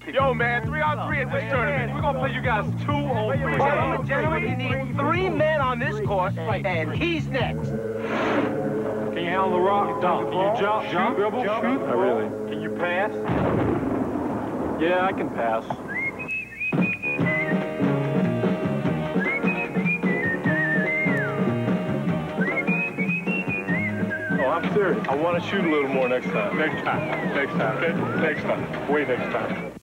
Yo, man, 3-on-3 at this tournament. We're gonna play you guys 2-on-3. Gentlemen, you need 3 men on this court, and he's next. Can you handle the rock? Can you jump, dribble, shoot? Not really. Can you pass? Yeah, I can pass. Oh, I'm serious. I want to shoot a little more next time. Next time. Okay? Next time. Way next time.